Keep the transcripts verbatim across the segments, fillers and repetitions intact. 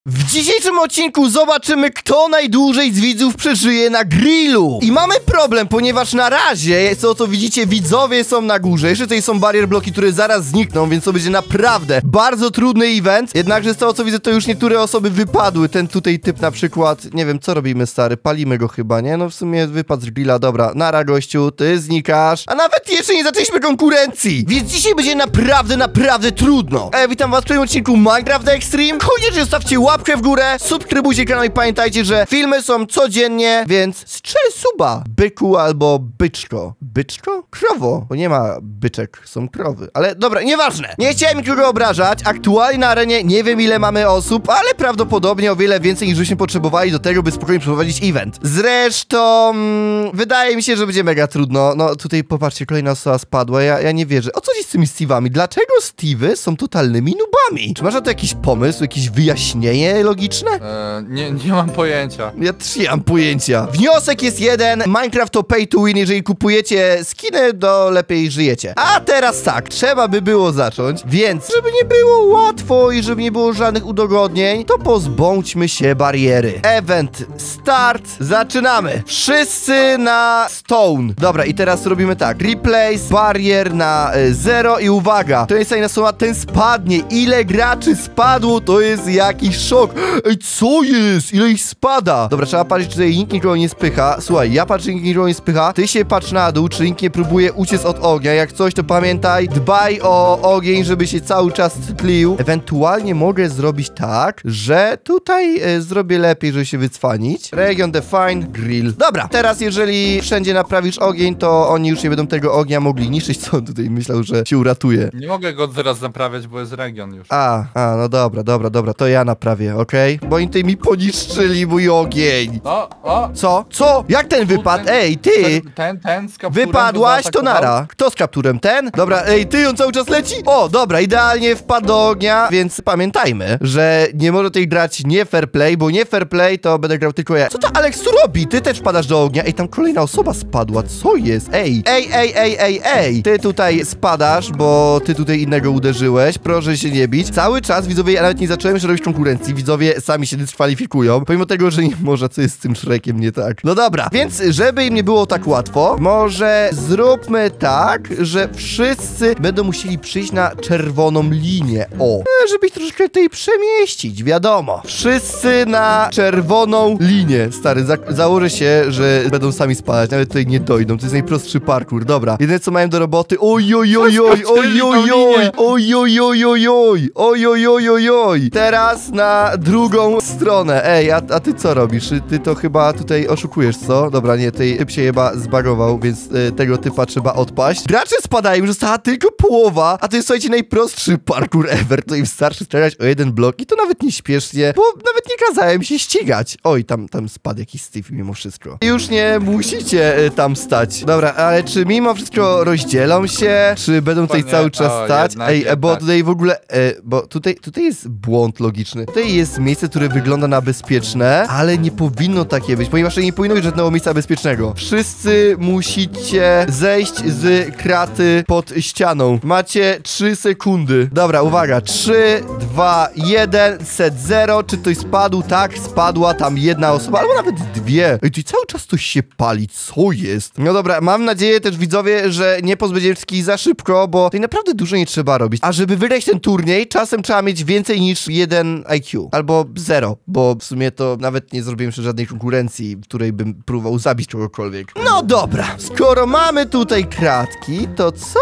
W dzisiejszym odcinku zobaczymy, kto najdłużej z widzów przeżyje na grillu. I mamy problem, ponieważ na razie, co to widzicie, widzowie są na górze. Jeszcze tutaj są barier bloki, które zaraz znikną, więc to będzie naprawdę bardzo trudny event. Jednakże z tego, co widzę, to już niektóre osoby wypadły. Ten tutaj typ na przykład, nie wiem, co robimy, stary? Palimy go chyba, nie? No w sumie wypadł z grilla, dobra. Nara, gościu, ty znikasz. A nawet jeszcze nie zaczęliśmy konkurencji. Więc dzisiaj będzie naprawdę, naprawdę trudno. E, witam was w kolejnym odcinku Minecraft Extreme. Koniecznie zostawcie łapkę w górę, subskrybujcie kanał i pamiętajcie, że filmy są codziennie, więc strzel suba, byku albo byczko. Byczko? Krowo, bo nie ma byczek, są krowy. Ale dobra, nieważne. Nie chciałem nikogo obrażać. Aktualnie na arenie nie wiem, ile mamy osób, ale prawdopodobnie o wiele więcej niż byśmy potrzebowali do tego, by spokojnie przeprowadzić event. Zresztą mm, wydaje mi się, że będzie mega trudno. No tutaj popatrzcie, kolejna osoba spadła, ja, ja nie wierzę. O co dziś z tymi Steve'ami? Dlaczego Steve'y są totalnymi nubami? Czy masz na to jakiś pomysł, jakieś wyjaśnienie logiczne? Eee, nie, nie mam pojęcia. Ja też nie mam pojęcia. Wniosek jest jeden. Minecraft to pay to win. Jeżeli kupujecie skiny, to lepiej żyjecie. A teraz tak, trzeba by było zacząć, więc żeby nie było łatwo i żeby nie było żadnych udogodnień, to pozbądźmy się bariery. Event start. Zaczynamy. Wszyscy na stone. Dobra, i teraz robimy tak. Replace barrier na y, zero i uwaga. To jest jedna słowa, ten spadnie. Ile graczy spadło, to jest jakiś szok. Ej, co jest? Ile ich spada? Dobra, trzeba patrzeć, czy tutaj nikt nikogo nie spycha. Słuchaj, ja patrzę, nikt nikogo nie spycha. Ty się patrz na dół, czy nikt nie próbuje uciec od ognia. Jak coś, to pamiętaj, dbaj o ogień, żeby się cały czas tlił. Ewentualnie mogę zrobić tak, że tutaj e, zrobię lepiej, żeby się wycwanić. Region define, grill. Dobra, teraz jeżeli wszędzie naprawisz ogień, to oni już nie będą tego ognia mogli niszczyć. Co on tutaj myślał, że się uratuje? Nie mogę go teraz naprawiać, bo jest region już. A, a, no dobra, dobra, dobra, to ja naprawię, okej? Okay? Bo oni tutaj mi poniszczyli mój ogień. O, o! Co? Co? Jak ten wypadł? Ej, ty! Ten, ten, ten z kapturem Wypadłaś, to nara. Kto z kapturem? Ten? Dobra, ej, ty, on cały czas leci? O, dobra, idealnie wpadł do ognia, więc pamiętajmy, że nie może tutaj grać nie fair play, bo nie fair play to będę grał tylko ja. Co to Alex tu robi? Ty też wpadasz do ognia. Ej, tam kolejna osoba spadła. Co jest? Ej, ej, ej, ej, ej, ej. Ty tutaj spadasz, bo ty tutaj innego uderzyłeś. Proszę się nie bić. Cały czas, widzowie, ja nawet nie zacząłem jeszcze robić konkurencji. Widzowie sami się dyskwalifikują, pomimo tego, że nie może, co jest z tym Shrekiem nie tak. No dobra, więc żeby im nie było tak łatwo, może zróbmy tak, że wszyscy będą musieli przyjść na czerwoną linię. O, żeby ich troszkę tutaj przemieścić, wiadomo. Wszyscy na czerwoną linię. Stary, za założę się, że będą sami spadać, nawet tutaj nie dojdą. To jest najprostszy parkour, dobra. Jedyne co mają do roboty, oj, oj, oj, oj, oj, oj, oj, oj, oj, oj, oj, oj, oj, oj, oj, oj, oj. Teraz na drugą stronę. Ej, a, a ty co robisz? Ty to chyba tutaj oszukujesz, co? Dobra, nie, tej typ się chyba zbagował, więc y, tego typa trzeba odpaść. Gracze spadają, już została tylko połowa, a to jest, słuchajcie, najprostszy parkour ever. To im starczy strzelać o jeden blok i to nawet nie śpiesznie, bo nawet nie kazałem się ścigać. Oj, tam, tam spadł jakiś Steve mimo wszystko. Już nie musicie y, tam stać. Dobra, ale czy mimo wszystko rozdzielą się? Czy będą tutaj nie, cały czas o, stać? jednak, Ej, jednak. bo tutaj w ogóle, e, bo tutaj, tutaj jest błąd logiczny. Tutaj jest miejsce, które wygląda na bezpieczne, ale nie powinno takie być, ponieważ nie powinno być żadnego miejsca bezpiecznego. Wszyscy musicie zejść z kraty pod ścianą. Macie trzy sekundy. Dobra, uwaga. trzy, dwa, jeden, set zero. Czy ktoś spadł? Tak, spadła tam jedna osoba, albo nawet dwie. Ej, tu cały czas coś się pali. Co jest? No dobra, mam nadzieję też, widzowie, że nie pozbędziemy wszystkich za szybko, bo tutaj naprawdę dużo nie trzeba robić. A żeby wygrać ten turniej, czasem trzeba mieć więcej niż jeden I Q. Albo zero, bo w sumie to nawet nie zrobiłem jeszcze żadnej konkurencji, w której bym próbował zabić kogokolwiek. No dobra, skoro mamy tutaj kratki, to co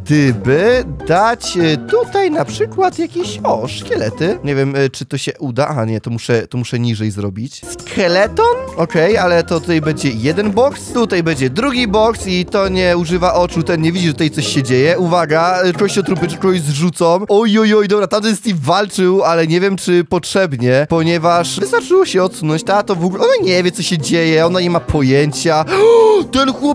gdyby dać e, tutaj na przykład jakieś, o, szkielety. Nie wiem, e, czy to się uda. Aha, nie, to muszę, to muszę niżej zrobić. Skeleton? Okej, okay, ale to tutaj będzie jeden box, tutaj będzie drugi box i to nie używa oczu, ten nie widzi, że tutaj coś się dzieje. Uwaga, kościotrupy czy kogoś zrzucą. Oj, oj, oj, dobra, tamten Steve walczył, ale nie wiem, czy potrzebnie, ponieważ wystarczyło się odsunąć. Ta to w ogóle, ona nie wie, co się dzieje, ona nie ma pojęcia. O, ten chłop jak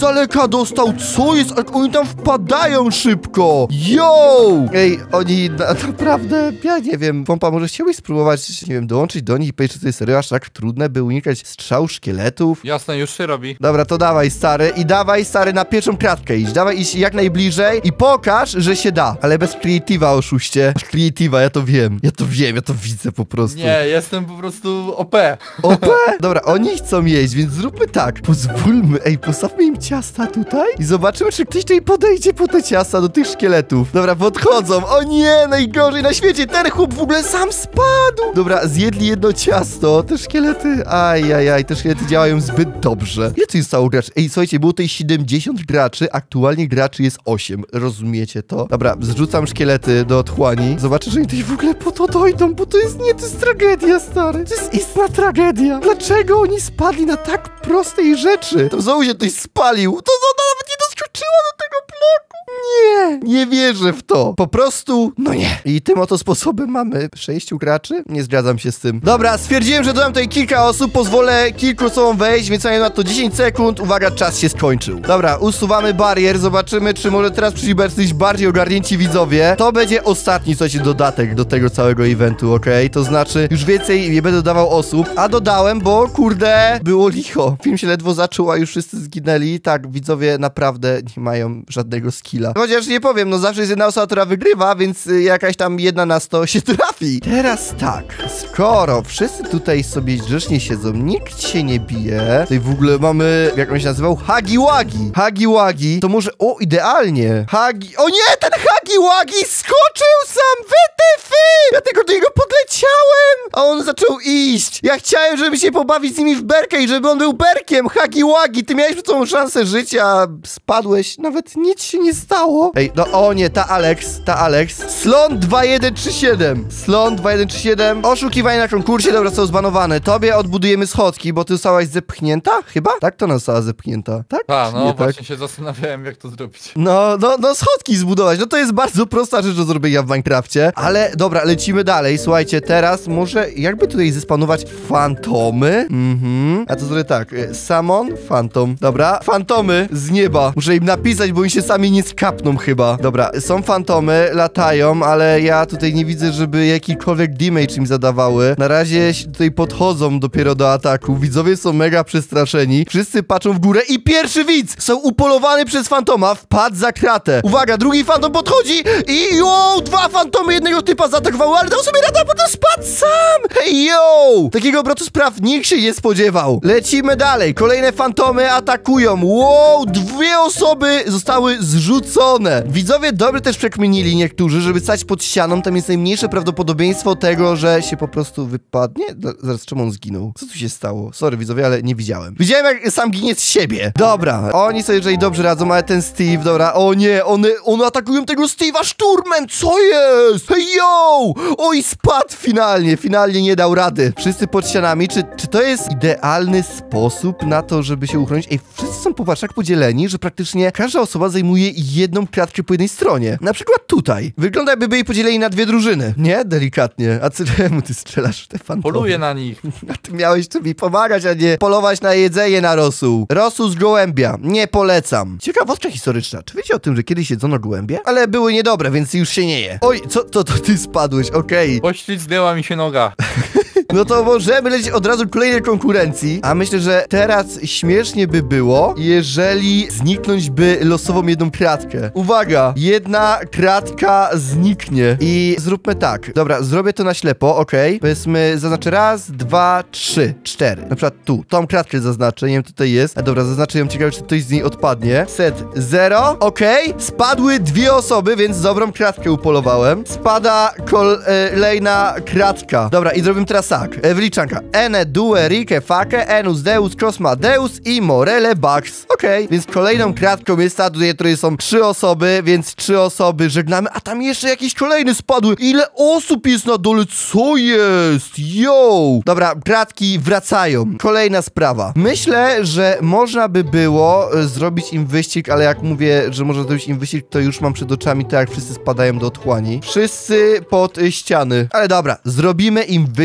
daleka dostał, co jest? Jak oni tam wpadają szybko. Yo! Ej, oni na, naprawdę, ja nie wiem, Pompa, może chciałbyś spróbować, nie wiem, dołączyć do nich i powiedzieć, że to jest serio aż tak trudne, by unikać strzał szkieletów? Jasne, już się robi. Dobra, to dawaj, stary, i dawaj, stary, na pierwszą kratkę idź, dawaj iść jak najbliżej i pokaż, że się da, ale bez creative'a, oszuście. Creative'a, ja to wiem, ja to wiem, ja to widzę po prostu. Nie, jestem po prostu O P. O P? Dobra, oni chcą jeść, więc zróbmy tak, pozwólmy, ej, postawmy im ciasta tutaj i zobaczymy, czy ktoś tutaj podejdzie po te ciasta do tych szkieletów. Dobra, podchodzą, o nie, najgorzej na świecie, ten chłop w ogóle sam spadł. Dobra, zjedli jedno ciasto, te szkielety, ajajaj, te szkielety działają zbyt dobrze. Ile tu jest stało graczy? Ej, słuchajcie, było tutaj siedemdziesiąt graczy, aktualnie graczy jest osiem, rozumiecie to? Dobra, zrzucam szkielety do otchłani, zobaczę, że oni tutaj w ogóle po to dojdą, bo to jest, nie, to jest tragedia, stary, to jest istna tragedia. Dlaczego oni spadli na tak prostej rzeczy? To znowu się ktoś spalił, to ona nawet nie doskoczyła do tego bloku. Nie, nie wierzę w to. Po prostu, no nie. I tym oto sposobem mamy sześciu graczy? Nie zgadzam się z tym. Dobra, stwierdziłem, że dodam tutaj kilka osób, pozwolę kilku osobom wejść, więc mam na to dziesięć sekund. Uwaga, czas się skończył. Dobra, usuwamy barier, zobaczymy, czy może teraz przyjdą jacyś bardziej ogarnięci widzowie. To będzie ostatni, słuchajcie, dodatek do tego całego eventu, okej? Okay? To znaczy, już więcej nie będę dodawał osób, a dodałem, bo kurde, było licho. Film się ledwo zaczął, a już wszyscy zginęli. Tak, widzowie naprawdę nie mają żadnego skilla. Chociaż nie powiem, no zawsze jest jedna osoba, która wygrywa, więc jakaś tam jedna na sto się trafi. Teraz tak, skoro wszyscy tutaj sobie grzecznie siedzą, nikt się nie bije, tutaj w ogóle mamy, jak on się nazywał? Hagi Wagi. Hagi Wagi, to może, o, idealnie. Hagi, o nie, ten Hagi Wagi skoczył sam, wytyfy! Ja tylko do niego podleciałem, a on zaczął iść. Ja chciałem, żeby się pobawić z nimi w berkę i żeby on był berkiem. Hagi Wagi, ty miałeś tą szansę życia, spadłeś, nawet nic się nie stało. Ej, no o nie, ta Alex, ta Alex. Slon dwa jeden trzy siedem. Slon dwa jeden trzy siedem. Oszukiwanie na konkursie, dobra, są zbanowane. Tobie odbudujemy schodki, bo ty zostałaś zepchnięta? Chyba? Tak, to ona została zepchnięta. Tak? A, no nie właśnie tak? się zastanawiałem, jak to zrobić. No, no, no schodki zbudować. No to jest bardzo prosta rzecz do zrobienia w Minecrafcie. Ale dobra, lecimy dalej. Słuchajcie, teraz może jakby tutaj zespanować fantomy. Mhm. A to zrobię tak. Samon, fantom. Dobra, fantomy z nieba. Muszę im napisać, bo oni się sami nie skapną chyba. Dobra, są fantomy, latają, ale ja tutaj nie widzę, żeby jakikolwiek damage im zadawały. Na razie tutaj podchodzą dopiero do ataku. Widzowie są mega przestraszeni. Wszyscy patrzą w górę i pierwszy widz są upolowany przez fantoma. Wpadł za kratę. Uwaga, drugi fantom podchodzi i yo, dwa fantomy jednego typa zaatakowały, ale dał sobie radę, a potem spadł sam. Hej, yo! Takiego obrotu spraw nikt się nie spodziewał. Lecimy dalej. Kolejne fantomy atakują. Wow, dwie osoby zostały zrzucone. Widzowie dobrze też przekminili niektórzy, żeby stać pod ścianą. Tam jest najmniejsze prawdopodobieństwo tego, że się po prostu wypadnie. Zaraz, czemu on zginął? Co tu się stało? Sorry, widzowie, ale nie widziałem. Widziałem, jak sam ginie z siebie. Dobra, oni sobie jeżeli dobrze radzą, ale ten Steve, dobra, o nie, one, one atakują tego Steve'a szturmem, co jest? Hej, yo! Oj, spadł finalnie, finalnie nie dał rady. Wszyscy pod ścianami, czy, czy to jest idealny sposób na to, żeby się uchronić? Ej, wszyscy są po tak podzieleni, że praktycznie każda osoba zajmuje jedną kratkę po jednej stronie. Na przykład tutaj. Wygląda, jakby byli podzieleni na dwie drużyny. Nie? Delikatnie. A co, czemu ty strzelasz w te fantomy? Poluję na nich. A ty miałeś tu mi pomagać, a nie polować na jedzenie na rosół. Rosół z gołębia. Nie polecam. Ciekawostka historyczna. Czy wiecie o tym, że kiedyś jedzono gołębie? Ale były niedobre, więc już się nie je. Oj, co to, to ty spadłeś? Okej. Okay. Poślizgnęła mi się noga. No to możemy lecieć od razu kolejnej konkurencji, a myślę, że teraz śmiesznie by było, jeżeli zniknąć by losową jedną kratkę. Uwaga, jedna kratka zniknie i zróbmy tak. Dobra, zrobię to na ślepo, okej. Okay. Powiedzmy, zaznaczę raz, dwa, trzy, cztery. Na przykład tu, tą kratkę zaznaczę, nie wiem, tutaj jest. A dobra, zaznaczę ją, ciekawe, czy ktoś z niej odpadnie. Set zero, okej. Okay. Spadły dwie osoby, więc dobrą kratkę upolowałem. Spada kolejna kratka. Dobra, i zrobimy teraz tak. Wliczanka. Ene, due, rike, fake, enus, deus, cosma, deus i morele, bax. Okej, okay. Więc kolejną kratką jest ta, tutaj, której są trzy osoby, więc trzy osoby żegnamy, a tam jeszcze jakieś kolejne spadły. Ile osób jest na dole? Co jest? Yo! Dobra, kratki wracają. Kolejna sprawa. Myślę, że można by było zrobić im wyścig, ale jak mówię, że można zrobić im wyścig, to już mam przed oczami to, jak wszyscy spadają do otchłani. Wszyscy pod ściany. Ale dobra, zrobimy im wyścig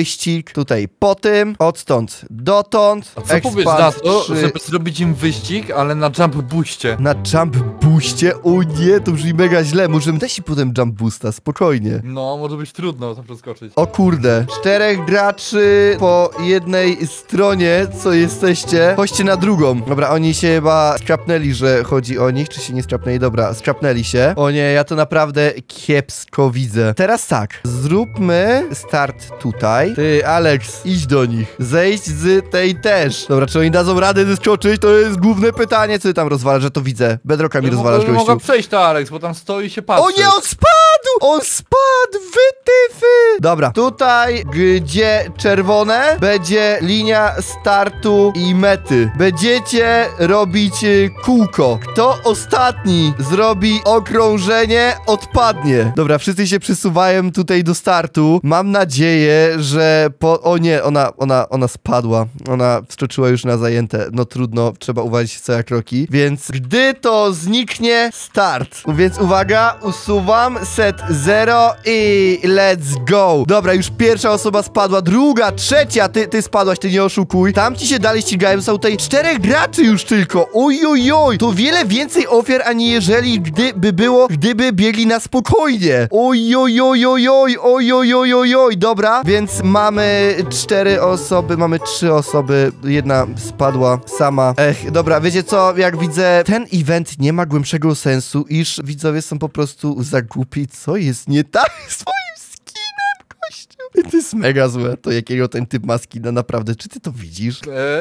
wyścig, tutaj po tym, odtąd dotąd. A co powiesz na to, żeby zrobić im wyścig, ale na jump booście? Na jump boostie? O nie, to brzmi mega źle. Możemy dać ci potem jump boosta, spokojnie. No, może być trudno tam przeskoczyć. O kurde, czterech graczy po jednej stronie, co jesteście, chodźcie na drugą. Dobra, oni się chyba skrapnęli, że chodzi o nich, czy się nie skrapnęli? Dobra, skrapnęli się. O nie, ja to naprawdę kiepsko widzę. Teraz tak, zróbmy start tutaj. Ty, Alex, idź do nich. Zejdź z tej też. Dobra, czy oni dadzą radę zeskoczyć? To jest główne pytanie. Co ty tam rozwalasz, że to widzę? Bedrocka mi Ja rozwalasz, mogę, gościu. mogę przejść to, Alex, bo tam stoi i się patrzy. O nie, on spadł! On spadł! Wytyfy! Dobra, tutaj, gdzie czerwone, będzie linia startu i mety. Będziecie robić y, kółko. Kto ostatni zrobi okrążenie, odpadnie. Dobra, wszyscy się przesuwają tutaj do startu. Mam nadzieję, że po... O nie, ona, ona, ona spadła. Ona wskoczyła już na zajęte. No trudno, trzeba uważać całe kroki. Więc gdy to zniknie, start. Więc uwaga, usuwam, set zero i let's go. Dobra, już pierwsza osoba spadła, druga, trzecia, ty, ty spadłaś, ty nie oszukuj. Tam ci się dalej ścigają, są tutaj czterech graczy już tylko. Ojojoj, to wiele więcej ofiar, aniżeli gdyby było, gdyby biegli na spokojnie. Ojojojojoj, ojojojojoj. Dobra, więc mamy cztery osoby, mamy trzy osoby, jedna spadła sama. Ech, dobra, wiecie co, jak widzę, ten event nie ma głębszego sensu, iż widzowie są po prostu za głupi. Co jest nie tak z twoim skinem, gościu? To jest mega złe, to jakiego ten typ ma skina, naprawdę. Czy ty to widzisz?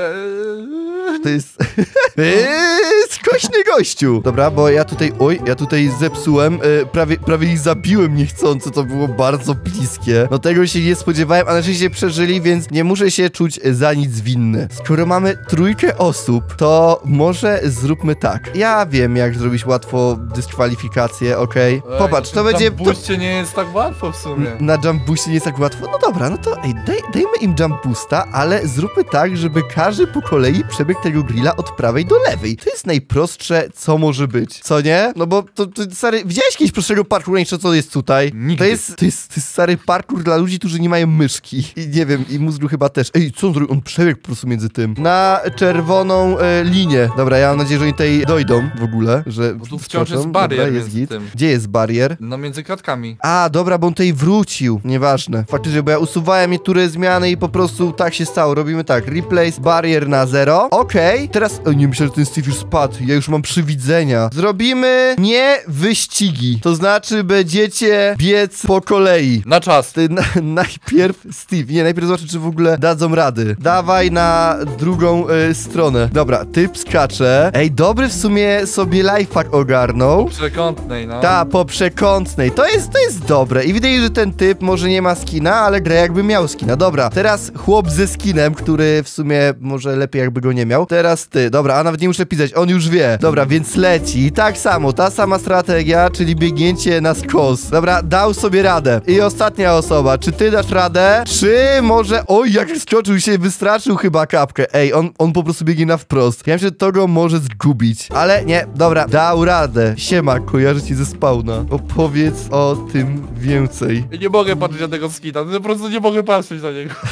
Eee... To jest... eee, skośny gościu. Dobra, bo ja tutaj... Oj, ja tutaj zepsułem. E, prawie, prawie ich zabiłem niechcąco. To było bardzo bliskie. No tego się nie spodziewałem, a na szczęście przeżyli, więc nie muszę się czuć za nic winny. Skoro mamy trójkę osób, to może zróbmy tak. Ja wiem, jak zrobić łatwo dyskwalifikację, okej? Okay? Popatrz, to będzie... Jump booście nie jest tak łatwo w sumie. Na jump boostie nie jest tak łatwo? No dobra, no to ej, daj, dajmy im jump boosta, ale zróbmy tak, żeby każdy po kolei przebiegł tego grilla od prawej do lewej. To jest najprostsze, co może być. Co nie? No bo to, to stary, widziałeś kiedyś prostszego parkour niż to, co jest tutaj? Nigdy. To jest, to jest, to jest stary parkour dla ludzi, którzy nie mają myszki. I nie wiem, i mózgu chyba też. Ej, co on zrobił? On przebiegł po prostu między tym. Na czerwoną e, linię. Dobra, ja mam nadzieję, że oni tutaj dojdą w ogóle, że Bo tu wciąż wskoczą. jest barier Dobra, jest między git. tym. Gdzie jest barier? No między klatkami. A, dobra, bo on tutaj wrócił. Nieważne. Faktycznie, bo ja usuwałem niektóre zmiany i po prostu tak się stało. Robimy tak. Replace barrier na zero. Okej. Okay. Teraz... O, nie myślę, że ten Steve już spadł. Ja już mam przywidzenia. Zrobimy nie wyścigi. To znaczy będziecie biec po kolei. Na czas. Ty, na, najpierw Steve. Nie, najpierw zobaczę, czy w ogóle dadzą rady. Dawaj na drugą y, stronę. Dobra, typ skacze. Ej, dobry w sumie sobie lifehack ogarnął. Przekątnej, no. Ta, po przekątnej. To jest, to jest dobre. I widać, że ten typ może nie ma skina, ale gra jakby miał skina. Dobra, teraz chłop ze skinem, który w sumie może lepiej jakby go nie miał. Teraz ty. Dobra, a nawet nie muszę pisać, on już wie. Dobra, więc leci. I tak samo, ta sama strategia, czyli biegnięcie na skos. Dobra, dał sobie radę. I ostatnia osoba. Czy ty dasz radę? Czy może... Oj, jak skoczył się, wystraszył chyba kapkę. Ej, on, on po prostu biegnie na wprost. Ja myślę, że to go może zgubić. Ale nie, dobra, dał radę. Siema, kojarzę ci ze spawna. Opowiedz o tym więcej. Ja nie mogę patrzeć na tego skina, po prostu nie mogę patrzeć na niego.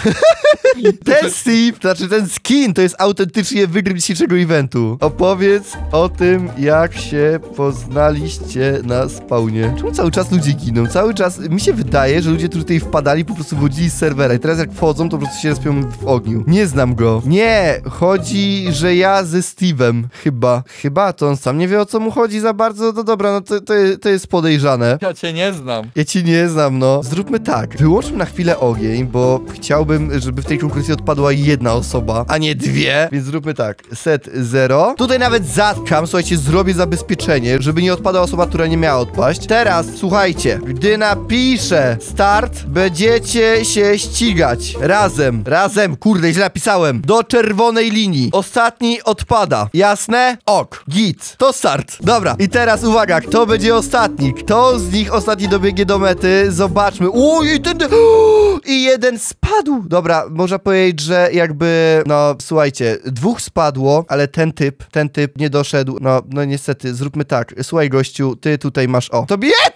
Ten Steve, znaczy ten skin, to jest autentycznie wygryw dzisiejszego eventu. Opowiedz o tym, jak się poznaliście na spawnie. Czemu cały czas ludzie giną? Cały czas, mi się wydaje, że ludzie, którzy tutaj wpadali, po prostu wychodzili z serwera i teraz jak wchodzą, to po prostu się respią w ogniu. Nie znam go. Nie, chodzi, że ja ze Steve'em. Chyba. Chyba, to on sam nie wie, o co mu chodzi za bardzo. No dobra, no to, to, to jest podejrzane. Ja cię nie znam. Ja ci nie znam, no. Zróbmy tak. Wyłączmy na chwilę ogień, bo chciałbym, żeby w tej konkurencji odpadła jedna osoba, a nie dwie. Więc zróbmy tak. Set zero. Tutaj nawet zatkam, słuchajcie, zrobię zabezpieczenie, żeby nie odpadła osoba, która nie miała odpaść. Teraz, słuchajcie, gdy napiszę start, będziecie się ścigać. Razem. Razem. Kurde, źle napisałem. Do czerwonej linii. Ostatni odpada. Jasne? Ok. Git. To start. Dobra. I teraz uwaga, kto będzie ostatni? Kto z nich ostatni dobiegnie do mety? Zobaczmy. Oj, ten... I jeden spadł. Dobra, można powiedzieć, że jakby, no, słuchajcie, dwóch spadło, ale ten typ, ten typ nie doszedł. No, no niestety, zróbmy tak. Słuchaj, gościu, ty tutaj masz, o. Tobie, nie, ty nie,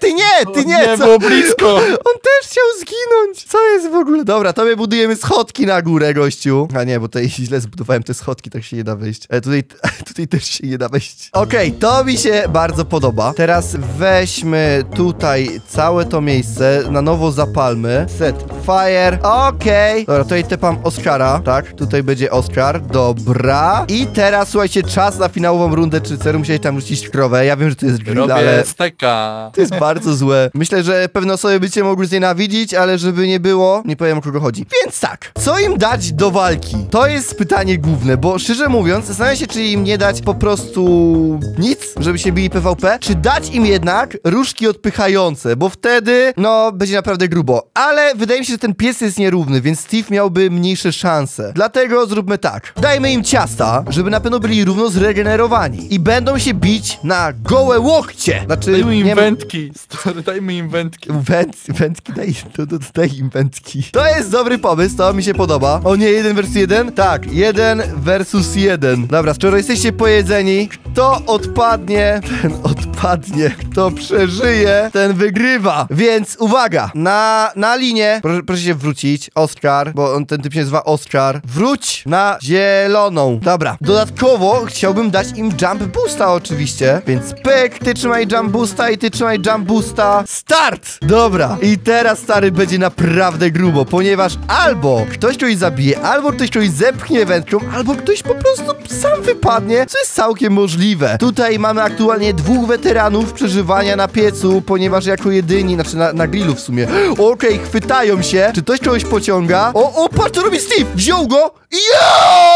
ty nie, ty nie, Nie co? było blisko. On też chciał zginąć. Co jest w ogóle? Dobra, to my budujemy schodki na górę, gościu. A nie, bo tutaj źle zbudowałem te schodki, tak się nie da wejść. E, tutaj, tutaj też się nie da wejść. Okej, okay, to mi się bardzo podoba. Teraz weźmy tutaj całe to miejsce, na nowo zapalmy. Set fire. Okej. Okay. Dobra, tutaj tepam Oscara, tak? Tutaj będzie Oscar. Dobra. I teraz, słuchajcie, czas na finałową rundę, czy chcę musieli tam rzucić krowę. Ja wiem, że to jest grill, Robię ale... steka. To jest bardzo złe. Myślę, że pewne osoby by cię mogły znienawidzić, ale żeby nie było, nie powiem, o kogo chodzi. Więc tak, co im dać do walki? To jest pytanie główne, bo szczerze mówiąc, zastanawiam się, czy im nie dać po prostu nic, żeby się bili P V P, czy dać im jednak różki odpychające, bo wtedy, no, będzie naprawdę grubo. Ale wydaje mi się, że ten pies jest nierówny, więc Steve miałby mniejsze szanse. Dlatego zróbmy tak. Dajmy im ciasta, żeby na pewno byli równo zregenerowani i będą się bić na gołe łokcie. Znaczy, Dajmy im nie... wędki, stary, dajmy im wędki. Węd, wędki, daj, to, to, daj im wędki. To jest dobry pomysł, to mi się podoba. O nie, jeden versus jeden? Tak, jeden versus jeden. Dobra, skoro jesteście pojedzeni, kto odpadnie, ten odpadnie. Kto przeżyje, ten wygrywa. Więc uwaga, na, na linię, proszę, proszę się wrócić, Oscar, bo on, ten typ się nazywa Oscar. Wróć na zieloną. Dobra, dodatkowo chciałbym dać im jump boosta oczywiście, więc pyk, ty trzymaj jump boosta i ty trzymaj jump boosta. Start! Dobra, i teraz, stary, będzie naprawdę grubo, ponieważ albo ktoś kogoś zabije, albo ktoś kogoś zepchnie wędką, albo ktoś po prostu sam wypadnie, co jest całkiem możliwe. Tutaj mamy aktualnie dwóch weteranów przeżywania na piecu, ponieważ jako jedyni, znaczy na, na grillu w sumie. Okej, okay, chwytają się. Czy ktoś kogoś pociąga? O, o, patrz, co robi Steve! Wziął go! Yo!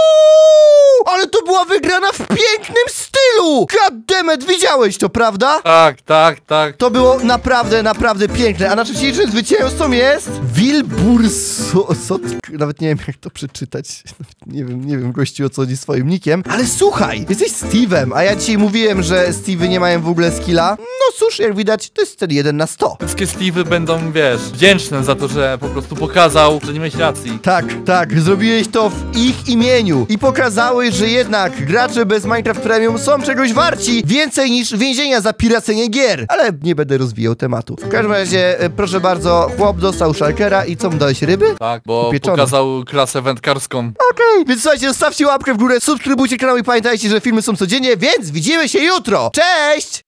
Ale to była wygrana w pięknym stylu! Goddammit, widziałeś to, prawda? Tak, tak, tak. To było naprawdę, naprawdę piękne. A naszym dzisiejszym zwycięzcą jest Wilburso... So, nawet nie wiem, jak to przeczytać. Nie wiem, nie wiem, gościu, o co chodzi swoim nickiem. Ale słuchaj, jesteś Steve'em, a ja dzisiaj mówiłem, że Steve'y nie mają w ogóle skilla. No cóż, jak widać, to jest ten jeden na sto. Wszystkie Steve'y będą, wiesz, wdzięczne za to, że po prostu pokazał, że nie miałeś racji. Tak, tak, zrobiłeś to w ich imieniu i pokazałeś, że jednak gracze bez Minecraft Premium są czegoś warci, więcej niż więzienia za piracenie gier. Ale nie będę rozwijał tematu. W każdym razie, e, proszę bardzo, chłop dostał szalkera i co mu dałeś, ryby? Tak, bo Upieczone. pokazał klasę wędkarską. Okej, okay, więc słuchajcie, zostawcie łapkę w górę, subskrybujcie kanał i pamiętajcie, że filmy są codziennie, więc widzimy się jutro. Cześć!